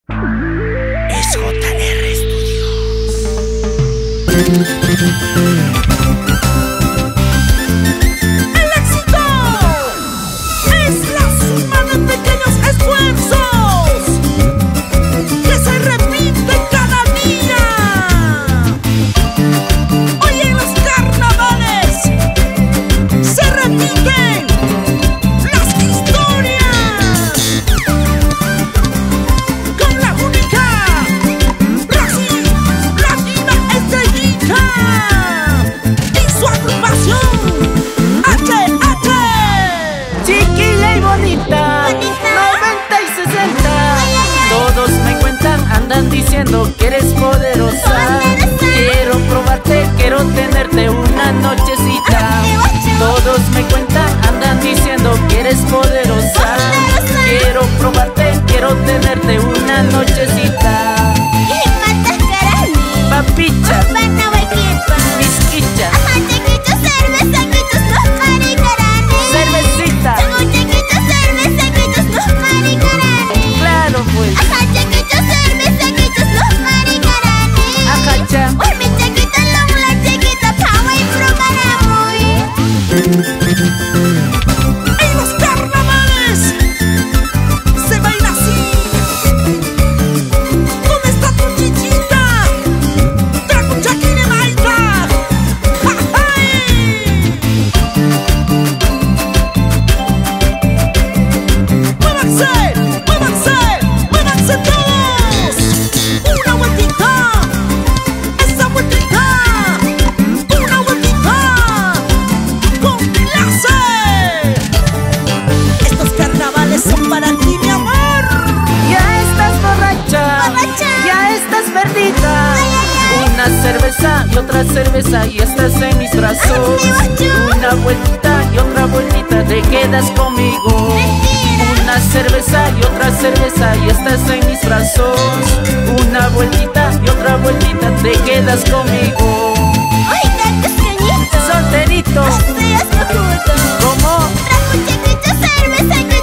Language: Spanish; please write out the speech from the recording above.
Es JR Studios. Diciendo que eres poderosa. Quiero probarte, quiero tenerte una nochecita. Todos me cuentan, andan diciendo que eres poderosa. Quiero probarte, quiero tenerte una nochecita. Papicha, Pisquicha, cervecita. Claro pues. En los carnavales se baila así. ¿Dónde está tu chichita? Trago chaquine maita. ¡Muévanse! ¡Muévanse! ¡Muévanse todos! ¡Una vueltita! ¡Esa vueltita! ¡Una vueltita! ¡Con clase! Estos carnavales son para ti, mi amor. Ya estás borracha, ya estás perdida. Una cerveza y otra cerveza y estás en mis brazos. Una vueltita y otra vueltita te quedas conmigo. Una cerveza y otra cerveza y estás en mis brazos. Una vueltita y otra vueltita te quedas conmigo. Solterito. ¿Cómo? Trago chiquito, cerveza.